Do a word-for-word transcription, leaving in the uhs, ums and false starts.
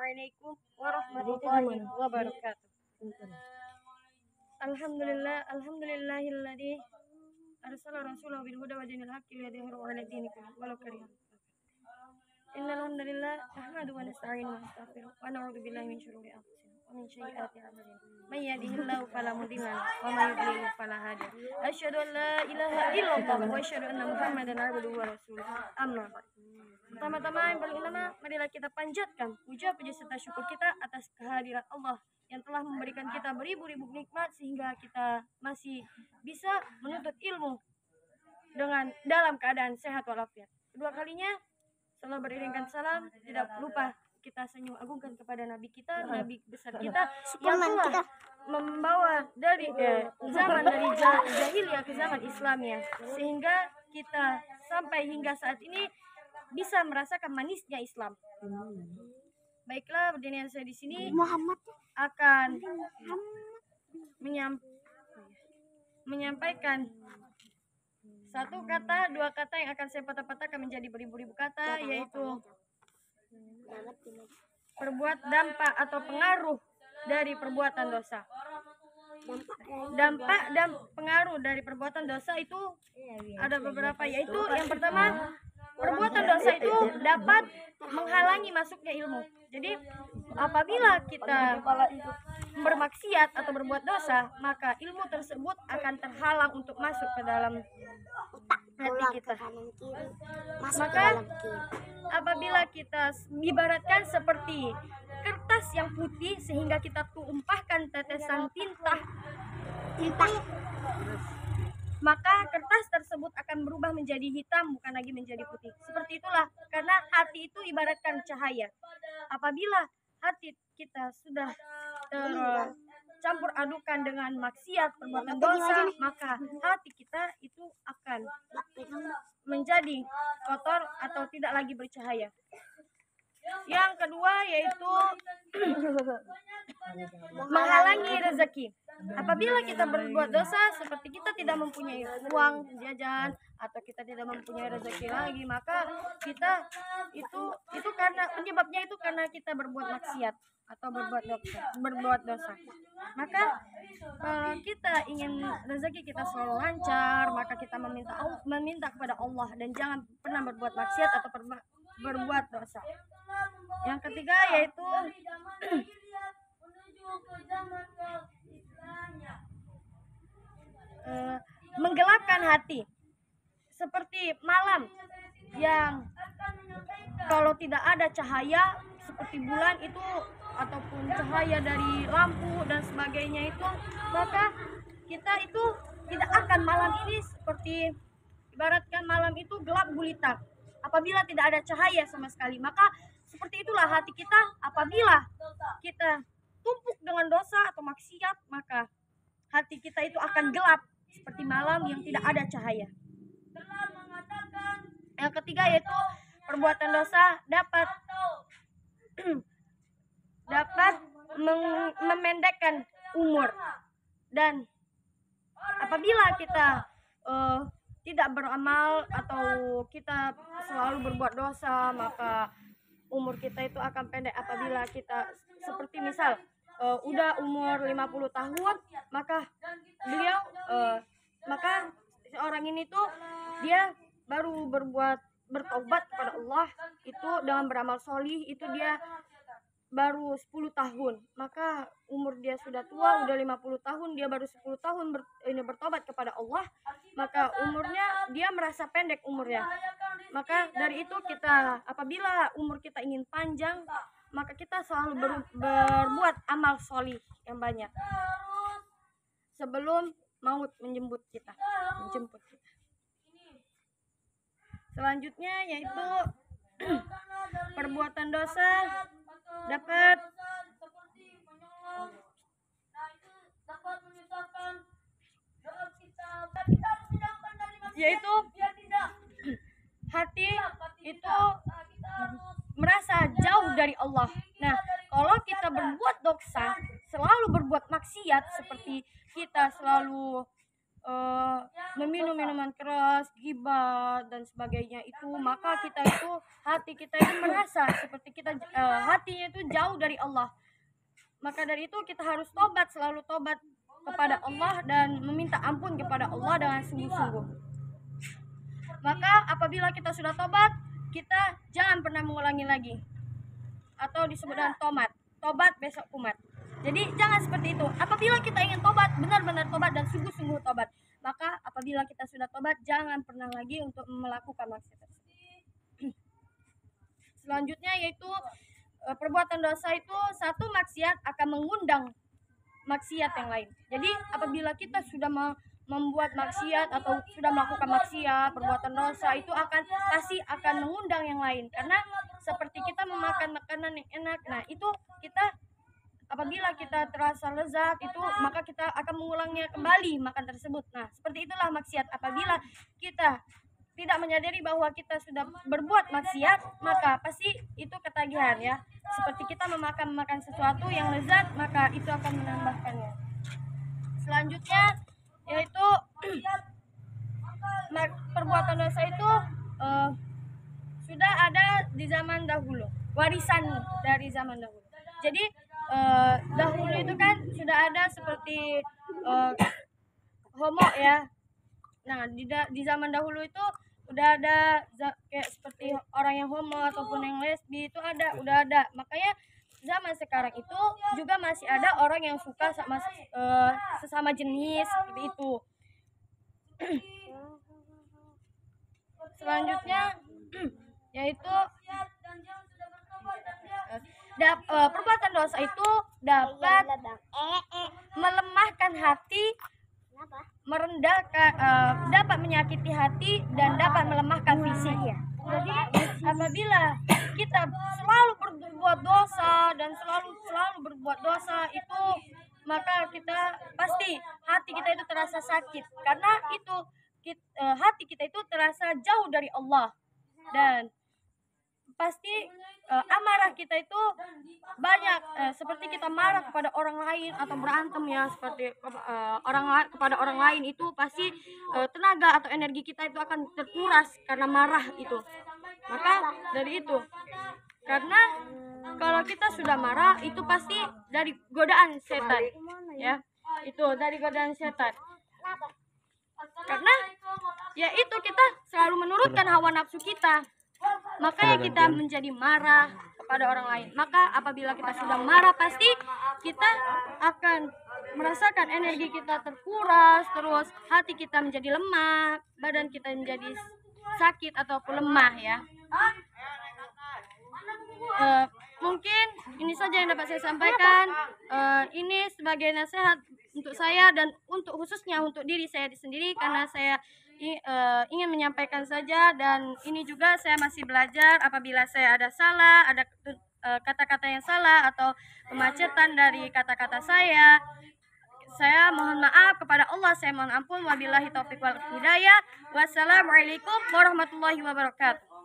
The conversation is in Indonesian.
Assalamualaikum warahmatullahi wabarakatuh. Alhamdulillah, alhamdulillahilladzi arsala rasulahu bil huda wa dinil haqqi liyudhhirahu 'ala dini kullihi walau karihal kafirun. Innal hamdalillah nahmaduhu wa nasta'inuhu wa nastaghfiruh wa na'udzu billahi min shururi anfusina wa min sayyiati a'malina. May yahdihillahu fala mudilla lahu wa may yudlil fala hadiya lahu. Asyhadu an la ilaha illallah wa asyhadu anna Muhammadan 'abduhu wa rasuluh. Amma ba'd. Pertama-tama yang paling utama, marilah kita panjatkan puja puji serta syukur kita atas kehadiran Allah yang telah memberikan kita beribu-ribu nikmat sehingga kita masih bisa menuntut ilmu dengan dalam keadaan sehat walafiat. Kedua kalinya, selalu beriringkan salam, tidak lupa kita senyum agungkan kepada Nabi kita, Nabi besar kita yang telah membawa dari eh, zaman dari jahiliyah ke zaman Islamnya, sehingga kita sampai hingga saat ini bisa merasakan manisnya Islam. Baiklah, berdiri saya di sini Muhammad akan menyam, menyampaikan satu kata, dua kata yang akan saya patah-patahkan menjadi beribu-ribu kata, yaitu perbuat dampak atau pengaruh dari perbuatan dosa. Dampak dan pengaruh dari perbuatan dosa itu ada beberapa, yaitu yang pertama, perbuatan dosa itu dapat menghalangi masuknya ilmu. Jadi apabila kita bermaksiat atau berbuat dosa, maka ilmu tersebut akan terhalang untuk masuk ke dalam hati kita. Maka apabila kita ibaratkan seperti kertas yang putih sehingga kita tumpahkan tetesan tinta, tinta maka kertas tersebut akan berubah menjadi hitam, bukan lagi menjadi putih. Seperti itulah, karena hati itu ibaratkan cahaya. Apabila hati kita sudah tercampur adukan dengan maksiat, perbuatan dosa, maka hati kita itu akan menjadi kotor atau tidak lagi bercahaya. Yang kedua yaitu menghalangi rezeki. Apabila kita berbuat dosa, seperti kita tidak mempunyai uang jajan atau kita tidak mempunyai rezeki lagi, maka kita itu itu karena penyebabnya itu karena kita berbuat maksiat atau berbuat dosa, berbuat dosa. Maka kalau kita ingin rezeki kita selalu lancar, maka kita meminta meminta kepada Allah dan jangan pernah berbuat maksiat atau berbuat dosa. Yang ketiga yaitu uh, menggelapkan hati, seperti malam yang kalau tidak ada cahaya seperti bulan itu ataupun cahaya dari lampu dan sebagainya itu, maka kita itu tidak akan malam ini seperti ibaratkan malam itu gelap gulita. Apabila tidak ada cahaya sama sekali, maka seperti itulah hati kita. Apabila kita tumpuk dengan dosa atau maksiat, maka hati kita itu akan gelap seperti malam yang tidak ada cahaya. Yang ketiga yaitu perbuatan dosa dapat dapat memendekkan umur, dan apabila kita uh, tidak beramal atau kita selalu berbuat dosa, maka umur kita itu akan pendek. Apabila kita seperti misal uh, udah umur lima puluh tahun, maka beliau uh, maka seorang ini tuh dia baru berbuat bertobat kepada Allah itu dengan beramal solih, itu dia baru sepuluh tahun. Maka umur dia sudah tua, udah lima puluh tahun, dia baru sepuluh tahun ber, ini bertobat kepada Allah, maka umurnya dia merasa pendek umurnya. Maka dari itu kita, apabila umur kita ingin panjang, maka kita selalu ber, berbuat amal solih yang banyak sebelum maut menjemput kita, menjemput kita. Selanjutnya yaitu perbuatan dosa dapat yaitu hati itu merasa jauh dari Allah. Nah, kalau kita berbuat dosa, selalu berbuat maksiat, seperti kita selalu eh, meminum minuman keras, ghibah dan sebagainya itu, maka kita itu hati kita itu merasa seperti kita eh, hatinya itu jauh dari Allah. Maka dari itu kita harus tobat, selalu tobat kepada Allah dan meminta ampun kepada Allah dengan sungguh-sungguh. Maka apabila kita sudah tobat, kita jangan pernah mengulangi lagi, atau disebut dengan tomat, tobat besok kumat. Jadi jangan seperti itu. Apabila kita ingin tobat, benar-benar tobat dan sungguh-sungguh tobat, maka apabila kita sudah tobat, jangan pernah lagi untuk melakukan maksiat tersebut. Selanjutnya yaitu perbuatan dosa itu, satu maksiat akan mengundang maksiat yang lain. Jadi apabila kita sudah membuat maksiat atau sudah melakukan maksiat, perbuatan dosa itu akan pasti akan mengundang yang lain. Karena seperti kita memakan makanan yang enak, nah itu kita apabila kita terasa lezat itu, maka kita akan mengulangnya kembali makan tersebut. Nah, seperti itulah maksiat. Apabila kita tidak menyadari bahwa kita sudah berbuat maksiat, maka pasti itu ketagihan ya. Seperti kita memakan makan sesuatu yang lezat, maka itu akan menambahkannya. Selanjutnya yaitu perbuatan dosa itu uh, sudah ada di zaman dahulu, warisan dari zaman dahulu. Jadi uh, dahulu itu kan sudah ada seperti uh, homo ya. Nah di, di zaman dahulu itu udah ada kayak seperti orang yang homo ataupun yang lesbi itu ada, udah ada. Makanya zaman sekarang itu juga masih ada orang yang suka sama uh, sesama jenis seperti itu. Selanjutnya yaitu dap, uh, perbuatan dosa itu dapat melemahkan hati, merendahkan, uh, dapat menyakiti hati dan dapat melemahkan fisik. Jadi apabila kita selalu berbuat dosa dan selalu selalu berbuat dosa itu, maka kita pasti hati kita itu terasa sakit, karena itu kita, uh, hati kita itu terasa jauh dari Allah, dan pasti uh, amarah kita itu banyak, uh, seperti kita marah kepada orang lain atau berantem ya, seperti uh, orang la- kepada orang lain itu pasti uh, tenaga atau energi kita itu akan terkuras karena marah itu. Maka dari itu, karena kalau kita sudah marah itu pasti dari godaan setan ya, itu dari godaan setan. Karena ya itu kita selalu menurutkan hawa nafsu kita, makanya kita menjadi marah kepada orang lain. Maka apabila kita sudah marah, pasti kita akan merasakan energi kita terkuras, terus hati kita menjadi lemah, badan kita menjadi sakit ataupun lemah ya. Uh, mungkin ini saja yang dapat saya sampaikan. Uh, ini sebagai nasihat untuk saya dan untuk khususnya untuk diri saya sendiri, karena saya uh, ingin menyampaikan saja, dan ini juga saya masih belajar. Apabila saya ada salah, ada uh, kata-kata yang salah atau kemacetan dari kata-kata saya, saya mohon maaf kepada Allah, saya mohon ampun. Wabillahi taufiq wal hidayah. Wassalamualaikum warahmatullahi wabarakatuh.